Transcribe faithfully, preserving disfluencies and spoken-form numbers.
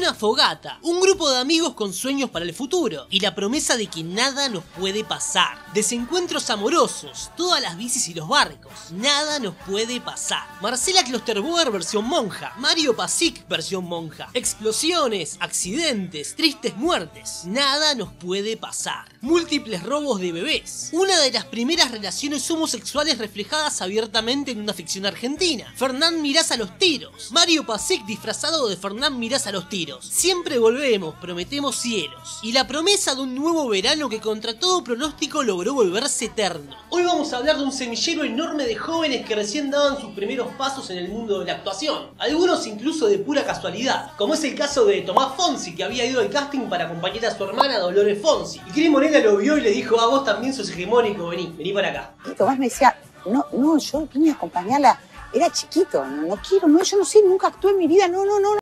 Una fogata, un grupo de amigos con sueños para el futuro y la promesa de que nada nos puede pasar. Desencuentros amorosos, todas las bicis y los barcos, nada nos puede pasar. Marcela Klosterboer versión monja, Mario Pasic versión monja. Explosiones, accidentes, tristes muertes, nada nos puede pasar. Múltiples robos de bebés. Una de las primeras relaciones homosexuales reflejadas abiertamente en una ficción argentina. Fernán Mirás a los tiros. Mario Pasic disfrazado de Fernán Mirás a los tiros. Siempre volvemos, prometemos cielos. Y la promesa de un nuevo verano que contra todo pronóstico logró volverse eterno. Hoy vamos a hablar de un semillero enorme de jóvenes que recién daban sus primeros pasos en el mundo de la actuación. Algunos incluso de pura casualidad, como es el caso de Tomás Fonsi, que había ido al casting para acompañar a su hermana Dolores Fonsi. Y Cris Morena lo vio y le dijo: ah, vos también sos hegemónico, vení, vení para acá. Y Tomás me decía: no, no, yo vine a acompañarla, era chiquito, no, no quiero, no, yo no sé, nunca actué en mi vida, no, no, no.